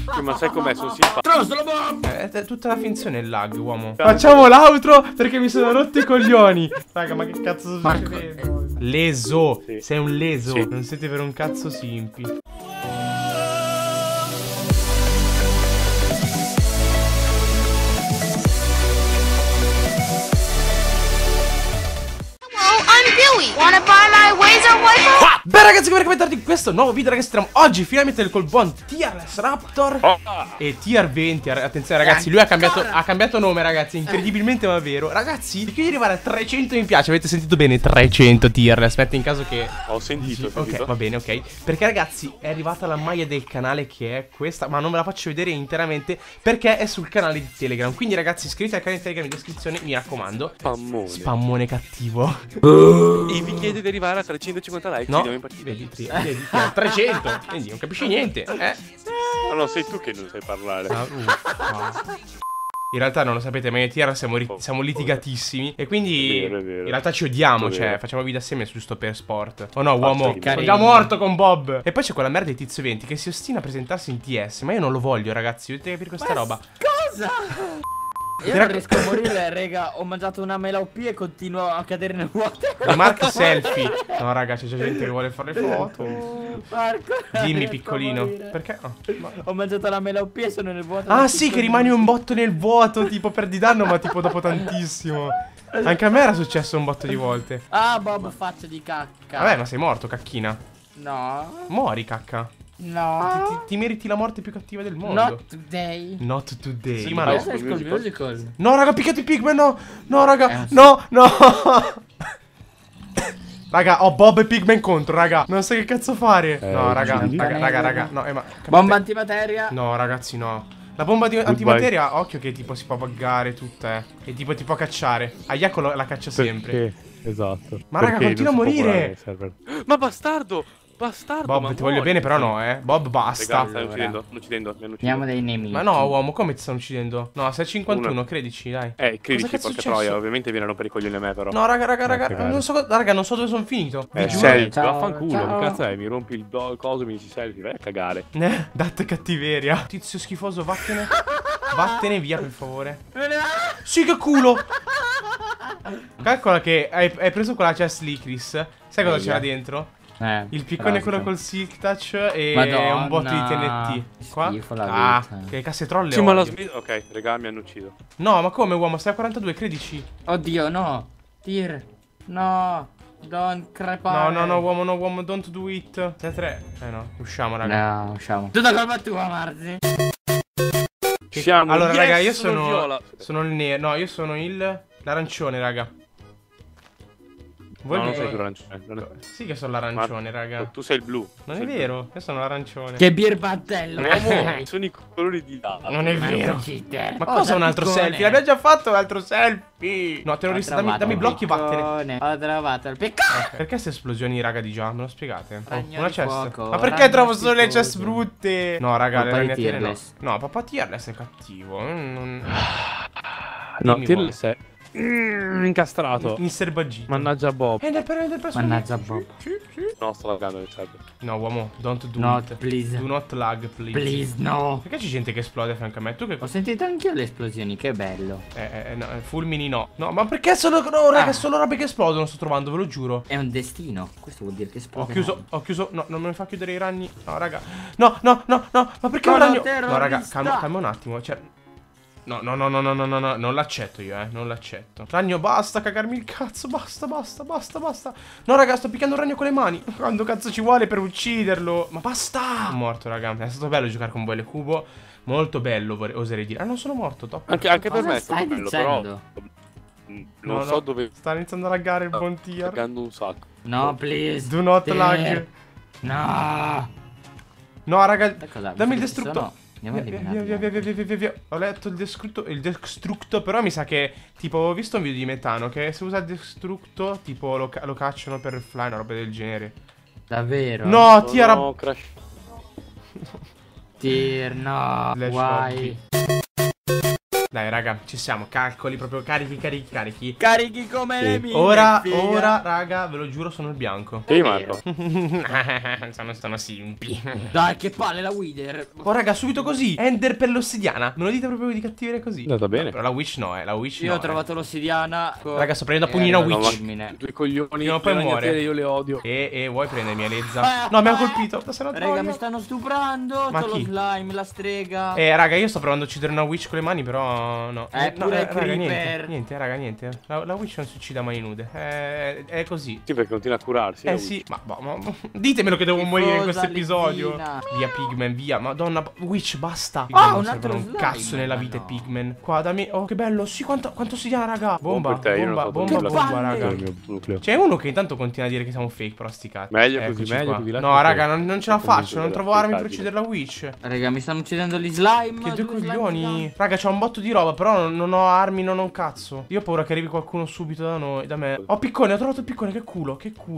Ma sai com'è? Sono simpatico. È tutta la finzione il lag, uomo. Facciamo l'outro perché mi sono rotto i coglioni. Raga, ma che cazzo sto succedendo? Leso. Sì. Sei un leso. Sì. Non siete per un cazzo simpi. Wanna buy my Wazer wiper? Beh ragazzi, come bentornati in questo nuovo video ragazzi. Stiamo oggi finalmente col buon Tearless Raptor e Tier 20. Attenzione ragazzi, lui ha cambiato nome ragazzi, incredibilmente ma vero. Ragazzi, cerchiamo di arrivare a 300 mi piace. Avete sentito bene? 300 Tearless. Aspetta in caso che Ho sentito. ok, va bene, ok. Perché ragazzi è arrivata la maglia del canale che è questa, ma non ve la faccio vedere interamente perché è sul canale di Telegram. Quindi ragazzi iscrivetevi al canale di Telegram in descrizione, mi raccomando. Spammone cattivo. E vi chiedo di arrivare a 350 like. No, Ci diamo in partita. vedi 300. Quindi non capisci niente. Ma no, sei tu che non sai parlare. In realtà non lo sapete, ma io e Tiara siamo litigatissimi. E quindi È vero. in realtà ci odiamo. È Cioè vero. facciamo video assieme giusto per sport. Oh no uomo, che sono già morto con Bob. E poi c'è quella merda di Tizio 20 che si ostina a presentarsi in TS. Ma io non lo voglio ragazzi, dovete capire questa roba. Cosa? Io non riesco a morire, raga. Ho mangiato una mela OP e continuo a cadere nel vuoto. Mark selfie. No raga, c'è già gente che vuole fare le foto. Marco, Dimmi riesco a piccolino. morire. Perché? Oh. Ho mangiato la mela OP e sono nel vuoto. Ah sì, che rimani un botto nel vuoto. Tipo per di danno, ma tipo dopo tantissimo. Anche a me era successo un botto di volte. Ah, Bob, faccia di cacca. Vabbè, ma sei morto, cacchina. No. Muori, cacca. No. Ti meriti la morte più cattiva del mondo. Not today. Not today. Sì, ma High no. School High School Musical. No, raga, picchiati Pigman, no. No, raga. Sì. No. Raga, ho Bob e Pigman contro, raga. Non so che cazzo fare. No, raga. No, ma capite? Bomba antimateria. No, ragazzi, no. La bomba di antimateria, occhio che tipo si può buggare tutta, E tipo ti può cacciare. Ayako la caccia sempre. Perché? Esatto. Ma raga, continua a morire. Ma bastardo! Bastardo! Bob, ma ti voglio muori. bene, però no, Bob, basta. Raga, mi stanno uccidendo. Mi hanno ucciso. Andiamo dai nemici. Ma no, uomo, come ti stanno uccidendo? No, sei 51, credici, dai. Credici, Cosa cazzo è porca successo? troia. Ovviamente viene a rompere i coglioni a me, però. No, raga, cagare. non so dove sono finito. Vi giuro. Selfie, Ciao, vaffanculo, ciao. che cazzo è? Mi rompi il coso, mi dici selfie, vai a cagare. Date cattiveria. Tizio schifoso, vattene. Vattene via, per favore. Sì, che culo. Calcola che hai preso quella chest lì, Chris. Sai cosa c'era dentro? Il piccone è quello col silk touch e un botto di TNT. Qua? Schifo la vita. Che casse trolle. Sì, ma la odio. ok, raga, mi hanno ucciso. No, ma come uomo? Stai a 42, credici. Oddio, no. Tir. No. Don't crepare. No, uomo, don't do it. Sei 3. No, usciamo, raga. No, usciamo. Tutta colpa tua, Marzi. Siamo. Allora, raga, io il viola. sono il nero. No, io sono l'arancione, raga. Voi No, non che- sei più arancione. Sì che sono l'arancione, raga. Tu sei il blu. Non è vero, io sono l'arancione. Che birbattello. Sono i colori di là. Non è vero. Cheater. Ma cosa un altro selfie? L'abbiamo già fatto un altro selfie. No, terrorista, dammi blocchi e vattene. Ho trovato il piccone. Perché queste esplosioni, raga, di già? Me lo spiegate? Ragno Una di chest. fuoco, Ma perché ragno trovo solo le schifoso. chest brutte? No, raga, le Papà di ragnatele no. Tearless. No, papà Tearless è cattivo. No, Dimmi, Tearless è incastrato. Inserbagito. Mannaggia Bob. Ender per Mannaggia Bob. No, sto laggando il server. No, uomo, don't do Not it. please. Do not lag, please. Please, no. Perché c'è gente che esplode, francamente? Tu che Ho sentito anch'io le esplosioni, che bello. no, fulmini no. No, ma perché solo, no, raga, solo robe che esplodono sto trovando, ve lo giuro. È un destino. Questo vuol dire che esplode. Ho chiuso, no, non mi fa chiudere i ragni. No, raga. No, ma perché No, un no, ragno? terrorista. No, raga, calma un attimo, cioè no, non l'accetto io, non l'accetto. Ragno, basta cagarmi il cazzo, basta. No, raga, sto picchiando un ragno con le mani. Quando cazzo ci vuole per ucciderlo? Ma basta! Sono morto, raga. È stato bello giocare con voi le cubo. Molto bello, oserei dire. Ah, non sono morto, top. Anche per Cosa me è stato stai bello, dicendo? però non so dove. Sta iniziando a laggare il buon Sto tier. laggando un sacco. No, please. Do not Tier. lag. No. No, raga, Sai cosa? dammi il Visto che ci destrutto. sono, andiamo a eliminarli. Via. Ho letto il destructo, però mi sa che, tipo, ho visto un video di Metano che se usa il destructo, tipo, lo cacciano per fly, una roba del genere. Davvero? No, Tiara. No, crash. Tir, no. Slash Why? Dai raga, ci siamo, calcoli proprio carichi. Carichi come le mine. Ora, figa. raga, ve lo giuro, sono il bianco. Sì, Marco. sono simpi. Dai, che palle la Wither. Oh raga, subito così. Ender per l'ossidiana. Me lo dite proprio di cattiveria così? È andata bene. Però la Witch no, la Witch Io no. ho trovato l'ossidiana. Raga, sto prendendo a pugnino arriva Witch. il fulmine. I tuoi coglioni. Prima o poi le muore. ragnatele, io le odio. Vuoi prendermi Alezza? No, mi ha colpito. Raga, mi stanno stuprando. Ma C'ho lo chi? slime, la strega. Raga, io sto provando a uccidere una Witch con le mani, però no. No, pure il raga, creeper. niente, raga, niente. La Witch non si uccide a mani nude. È così. Sì, perché continua a curarsi. Sì, ma ditemelo che devo morire in questo Tifosa episodio. lezzina. Via Pigman, via. Madonna, Witch, basta. Ah, Non un servono altro un slime, cazzo nella ma vita no. Pigman. Qua, dammi. Oh, che bello. Sì, quanto si chiama, raga. Bomba, per te, io non ho fatto bomba, nulla. bomba, Che raga. palle. Il mio nucleo. C'è uno che intanto continua a dire che siamo fake, però sti cazzi. Meglio così, Eccoci meglio qua. così, là No, che raga, sei. non ce la Sono faccio. Non convinto trovo della armi per fake uccidere la Witch. Raga, mi stanno uccidendo gli slime. Che due slime coglioni. Raga, c'ho un botto di roba, però non ho armi, non ho un cazzo. Io ho paura che arrivi qualcuno subito da me. Oh, piccone, ho trovato il piccone. Che culo.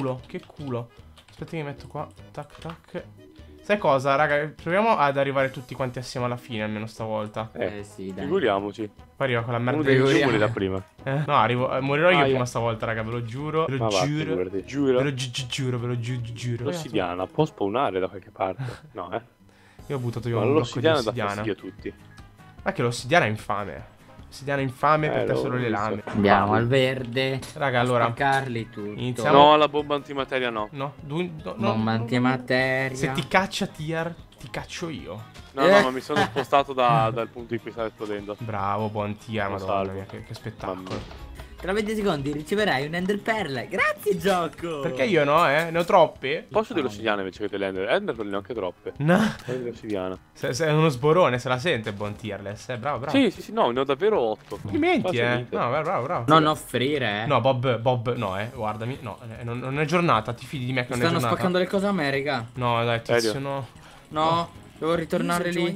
Aspetta che mi metto qua. Tac, tac. Sai cosa, raga? Proviamo ad arrivare tutti quanti assieme alla fine, almeno stavolta. sì, dai. Figuriamoci. Poi arriva con la Uno merda dei di due Gio. muore da prima. No, morirò io Ah, prima io. stavolta, raga, ve lo giuro. Ve Ma lo va, giuro. figurati. Giuro. Ve lo giuro, ve lo giuro. L'ossidiana può spawnare da qualche parte. No, Io ho buttato via Ma un blocco di l'ossidiana dà ossidiana. fastidio a tutti. Ma che l'ossidiana è infame. L'ossidiana è infame, per te l'ho solo le visto. lame. Andiamo al verde. Raga, allora. Spaccarli tutti. Iniziamo. No, la bomba antimateria no. No, Bomba antimateria. Se ti caccia Tier, ti caccio io. No, no, ma mi sono spostato dal punto in cui stava esplodendo. Bravo, buon Tier, Lo madonna salvo. mia, che spettacolo. Tra 20 secondi riceverai un Ender Pearl. Grazie, gioco. Perché io no, Ne ho troppe? Posso dell'ossidiana invece che dell'ender? Ender ne ho anche troppe. No. Prendi l'ossidiana. Sei uno sborone, se la sente, buon Tierless. Bravo. Sì, no, ne ho davvero 8. Complimenti, No, bravo. Non offrire, No, Bob, no, guardami. No, non è giornata, ti fidi di me che non è Stanno giornata. spaccando le cose a me, raga. No, dai, tizio, Serio? no. No, devo ritornare lì.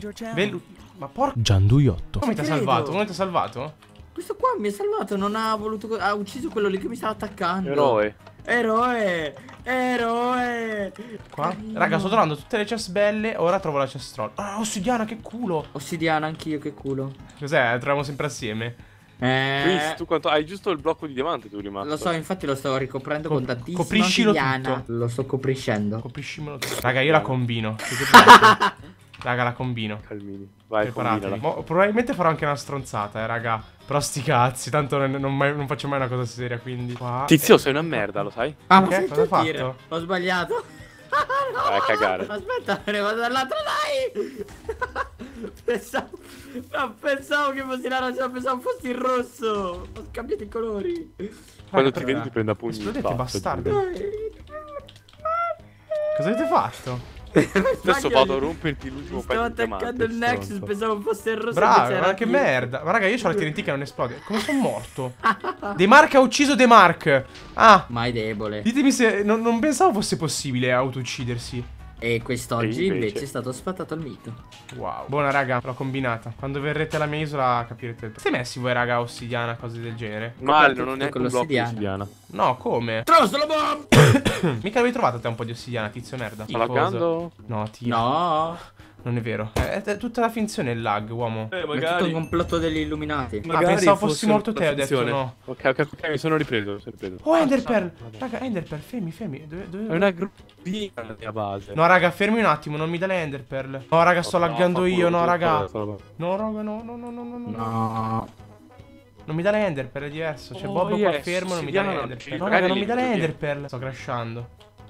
Ma porca Gianduiotto. Come ti ha credo. salvato? Come ti ha salvato? Questo qua mi ha salvato, non ha voluto. Ha ucciso quello lì che mi stava attaccando. Eroe. Eroe. Qua? Carino. Raga, sto trovando tutte le chest belle. Ora trovo la chest troll. Ah, ossidiana, che culo. Ossidiana, anch'io, che culo. Cos'è? Troviamo sempre assieme. Chris, tu quanto hai giusto il blocco di diamante tu rimasto? Lo so, infatti lo sto ricoprendo con tantissimo. copriscilo tutto. Lo sto copriscendo. Copriscimelo tutto. Raga, io la combino. Siete pronti? Raga, la combino. Calmini. Vai, Preparatevi. combinala. Probabilmente farò anche una stronzata, raga. Però sti cazzi, tanto non faccio mai una cosa seria, quindi. Qua. Tizio, sei una merda, lo sai? Ah, ma Perché? sei Cosa tu ha a dire? fatto? Ho sbagliato. Vai a cagare. Aspetta, me ne vado dall'altro, dai. pensavo che fossi l'arancione, pensavo fossi il rosso. Ho scambiato i colori. Quando Raga, ti vedi ti prende a pugni. Esplodete, in faccia, bastardi. giuro. Cosa avete fatto? Adesso vado a romperti l'ultimo Stavo pezzo di attaccando diamante. il Nexus, stronzo. pensavo fosse il rosso. Bravo, invece era ma che io. merda. Ma raga, io ho la TNT che non esplode. Come sono morto? Demark ha ucciso Demark. Ah, Mai debole. ditemi se. Non pensavo fosse possibile auto-uccidersi. E quest'oggi E invece? invece è stato sfatato al mito. Wow. Buona raga, l'ho combinata. Quando verrete alla mia isola capirete. Siete messi voi raga ossidiana, cose del genere? Male, non ho neanche con un blocco di l'ossidiana. ossidiana. No, come? Trostolo bomb! Mica l'avevi trovato te un po' di ossidiana, tizio merda. Sta laggando? No, tio. No, Non è vero. È tutta la finzione il lag, uomo. è tutto un complotto degli illuminati. Ah, pensavo fossi morto te, ho detto no. Ok, mi sono ripreso. Oh, Enderpearl! Raga, Enderpearl, fermi. Dove? È una gruppina la mia base. No, raga, fermi un attimo, non mi dà le Enderpearl. No, raga, sto laggando io, no, raga. No. No, raga, no. No. Non mi dà le Enderpearl, è diverso. C'è Oh, Bob qua yes, fermo, non mi dà le ossidiana, Enderpearl. sì, No, raga, magari non mi dà le lì, Enderpearl. Sto crashando.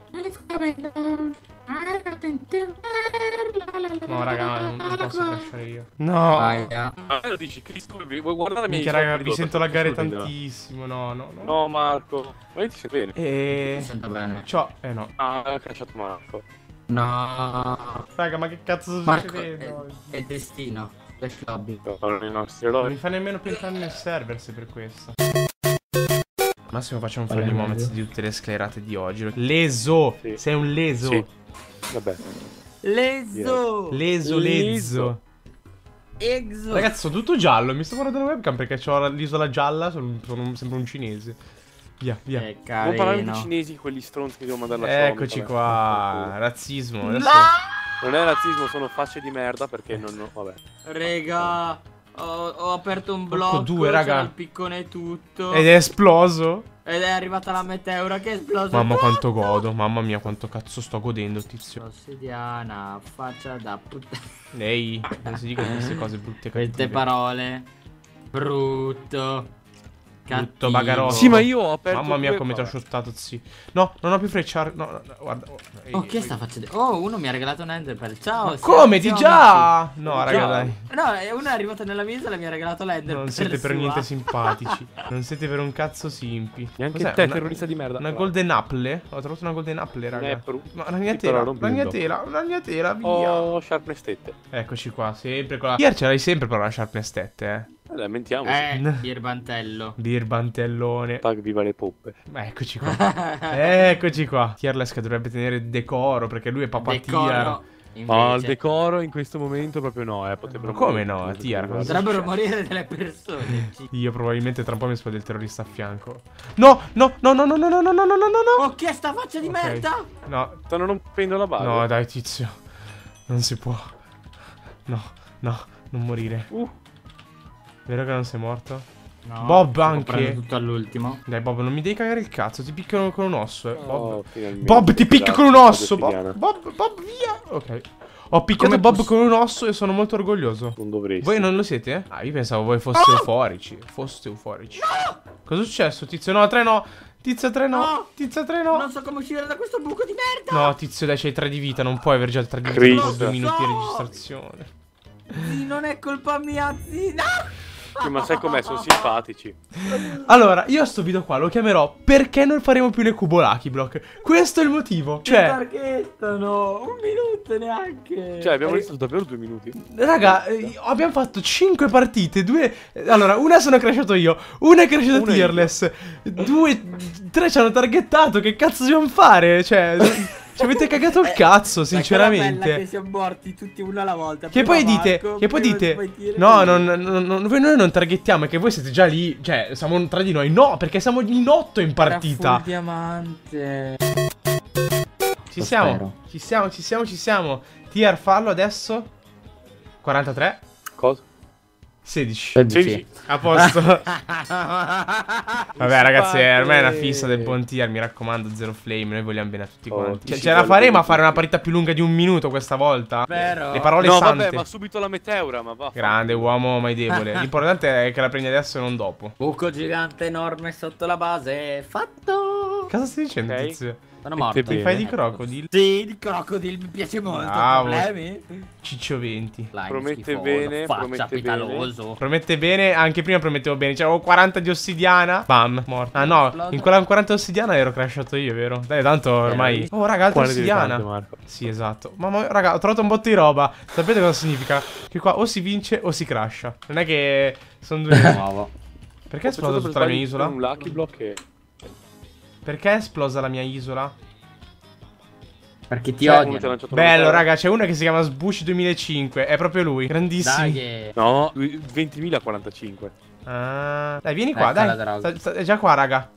No, raga, non posso crashare io. No. Aia. Ma lo dici, Cristo, vuoi guardare la mia Minchia, isola raga, vi pilota? sento laggare Sto vedendo. tantissimo. No. No, Marco. Ma io ti sento bene. Mi sento bene. No. Ah, ho crashato Marco. No. Raga, ma che cazzo sta Marco, succedendo? è destino del club. Sono i nostri Non eroi. mi fa nemmeno più entrare nel server se per questo. Massimo facciamo un friendly moments di tutte le sclerate di oggi. Leso! Sì. Sei un leso! Sì. Vabbè. Leso. Leso. Exo. Ragazzi, sono tutto giallo. Mi sto guardando la webcam perché ho l'isola gialla. Sono sempre un cinese. Via. È Non parlare di carino. cinesi, quelli stronzi che devo mandare la Eccoci qua. Razzismo. Adesso... Non è razzismo, sono facce di merda perché non. Vabbè. Rega. Ho aperto un Porco blocco, due, raga. c'era il piccone e tutto. Ed è esploso. Ed è arrivata la meteora che è esplosa. Mamma quanto godo. Mamma mia quanto cazzo sto godendo, tizio. Ossidiana, faccia da puttana. Ehi, non si dicono queste cose brutte. Queste cattive. parole. Brutto. Cattivo. bagarotto. Sì, ma io ho aperto. Mamma mia due- come ti ho vabbè. shottato, sì. No, non ho più freccia. No, guarda. Oh, che sta facendo? Oh, uno mi ha regalato un Enderpearl. Ciao. Come? Di siamo già? amici. No, raga, dai. No, uno è arrivato nella mia isola e mi ha regalato l'Enderpearl. Non siete per sua. niente simpatici. Non siete per un cazzo simpi. Neanche Cos'è? te, terrorista di merda. Una golden apple? Ho trovato una golden apple, raga. Nepru. Ma Sì, però non blindo. ragnatela, via. Oh, sharpness tette. Eccoci qua, sempre con la... Tier ce l'hai sempre però la sharpness 7, Dai, mentiamo. Birbantello. Birbantellone. Tag viva le poppe. Eccoci qua. Eccoci qua. Tierless che dovrebbe tenere decoro perché lui è papà Tier. Decoro. Ma il Invece. decoro in questo momento proprio no, potrebbero Ma come morire. no, Tier? Potrebbero morire delle persone. Io probabilmente tra un po' mi esplode il terrorista a fianco. No, no, no, no, no, no, no, no, no, no, no, no. Oh, che è sta faccia di Ok. merda? No, Stanno rompendo la base. no, dai, tizio. Non si può. No, no, non morire. Vero che non sei morto? No, Bob sto anche. comprando tutto all'ultimo. Dai, Bob, non mi devi cagare il cazzo. Ti picchiano con un osso, Bob. Oh, finalmente. Bob, ti picchio con un Grazie, osso. quotidiana. Bob, via. Ok. Ho picchiato Come Bob posso- con un osso e sono molto orgoglioso. Non dovresti. Voi non lo siete? Ah, io pensavo voi foste euforici. Foste euforici. Cosa è successo, tizio? No, 3 no. Tizio 3 no. No. Tizio 3 no. Non so come uscire da questo buco di merda. No, tizio, dai, c'hai 3 di vita. Non puoi aver già 3 di vita Cristo. dopo 2 minuti di No. registrazione. Sì, non è colpa mia, zii. No. Sì, ma sai com'è? Sono simpatici. Allora, io a sto video qua lo chiamerò Perché non faremo più le Kubolaki Block. Questo è il motivo. Cioè, Targhettano. Un minuto neanche. Cioè, abbiamo visto davvero 2 minuti. raga, abbiamo fatto 5 partite. 2. Allora, una sono crashato io. Una è crashata Una Tearless. 2, 3 ci hanno targettato. Che cazzo dobbiamo fare? Cioè, ci avete cagato il cazzo, Che sinceramente. siamo morti tutti uno alla volta. Che Prima poi dite, Marco, che poi prima dite, poi Tier, no, poi- noi non targettiamo, è che voi siete già lì, cioè, siamo tra di noi. No, perché siamo in 8 in partita. Era full diamante. Ci Lo siamo, spero. ci siamo. Tier, fallo adesso. 43, Cosa? 16. 16. A posto. Vabbè, ragazzi, ormai è una fissa del buon Tier. Mi raccomando, zero flame. Noi vogliamo bene a tutti Oh, quanti. ti Ce la vuole faremo bene a fare tutti. una partita più lunga di un minuto questa volta? Vero. Le parole No, sante. vabbè, ma subito la meteora, ma va. Grande uomo mai debole. L'importante è che la prendi adesso e non dopo. Buco gigante enorme sotto la base. Fatto. Cosa stai dicendo, Ok. tizio? Sono morto. bene. Ti fai di crocodile? Sì, di crocodile mi piace molto. Bravo. Problemi? Ciccio 20. Slime Promette schifoso, bene, faccia promette pitaloso. Promette bene, anche prima promettevo bene. C'avevo 40 di ossidiana. Bam, morto. Ah no, in quella 40 ossidiana ero crashato io, vero? Dai, tanto ormai. Oh, raga, altra Quale delle tante, ossidiana. Marco? Sì, esatto. Mamma, raga, ho trovato un botto di roba. Sapete cosa significa? Che qua o si vince o si crasha. Non è che sono due. Nuovo. Perché è Ho pensato esplosa per tutta la mia sbaglio isola? Un lucky block e... Perché è esplosa la mia isola? Perché ti Cioè, uno ti ha odiano. lanciato una Bello, meteora. raga, c'è uno che si chiama Sbush 2005. È proprio lui. Grandissimo. Dai che... No, 20.045. Ah, dai, vieni qua, Ecco la dai. droga. È già qua, raga.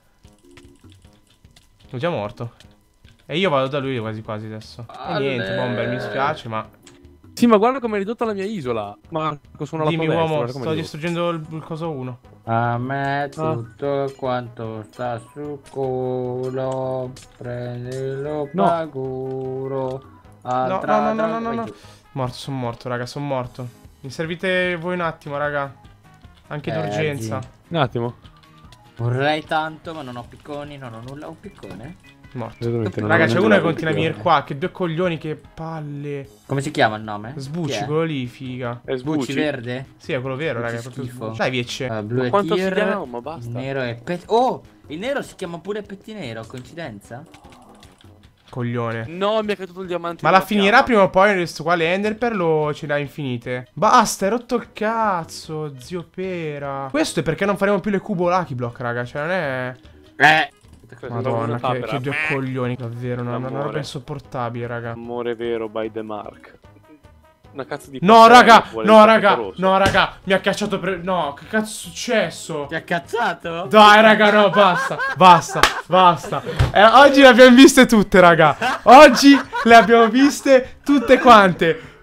È già morto. E io vado da lui quasi quasi adesso. E niente, Bomber, mi spiace, ma... Sì, ma guarda come è ridotta la mia isola. Marco, sono alla tua Dimmi, destra, uomo, guarda come sto è distruggendo il coso 1. A me tutto quanto sta su culo. Prendilo No. paguro. No, no. Morto, sono morto, raga, sono morto. Mi servite voi un attimo, raga. Anche d'urgenza. zii. Un attimo. Vorrei tanto, ma non ho picconi, non ho nulla. Un piccone? Morto. Esattamente, non Raga, ho c'è nulla uno che da continua a dire. venire qua. Che due coglioni, che palle. Come si chiama il nome? Sbucci, Chi è? quello lì, figa. È Sbucci sbucci. verde? Sì, è quello vero, Che raga. È proprio schifo. Sbucci. Dai, viece. Blu e Quanto tier, ossidiana ho, ma basta. il nero e Oh! Il nero si chiama pure pettinero, coincidenza? Coglione. No, mi è caduto il diamante. Ma la nella finirà fiamma. prima o poi questo qua Enderpearl o ce l'ha infinite? Basta, hai rotto il cazzo, zio Pera. Questo è perché non faremo più le cubo Lucky Block, raga. Cioè, non è... Madonna, che due coglioni. Davvero, una L'amore. roba insopportabile, raga. Amore vero by the mark. Una cazzo di... No, passerella raga, che vuole no, il raga, tappeto rosso. no, raga. Mi ha cacciato per... No, che cazzo è successo? Ti ha cazzato? Dai, raga, no, basta, basta, basta. Oggi le abbiamo viste tutte, raga. Oggi le abbiamo viste tutte quante.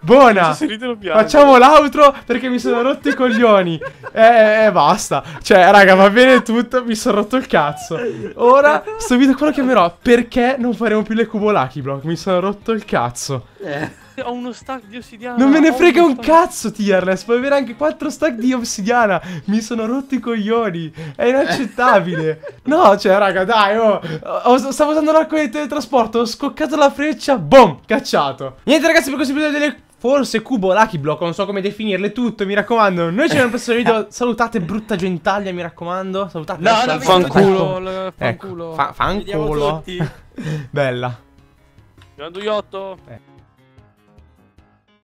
Buona. Se ride o piange. Facciamo l'outro perché mi sono rotto i coglioni. Basta. Cioè, raga, va bene tutto. Mi sono rotto il cazzo. Ora, sto video qua lo chiamerò perché non faremo più le cubo Lucky Block. Mi sono rotto il cazzo. Ho uno stack di ossidiana. Non me ne ho frega uno un stack. cazzo, Tearless. Puoi avere anche 4 stack di ossidiana. Mi sono rotto i coglioni. È inaccettabile. No, cioè, raga, dai, stavo usando l'arco di teletrasporto. Ho scoccato la freccia. Boom, cacciato. Niente, ragazzi, per questo video delle forse cubo Lucky Block. Non so come definirle tutto, mi raccomando. Noi ci vediamo nel prossimo video. Salutate, brutta gentaglia, mi raccomando. Salutate. No, no, Fanculo. Ecco, Fanculo. fanculo. Vediamo tutti. Bella. Grande Iotto.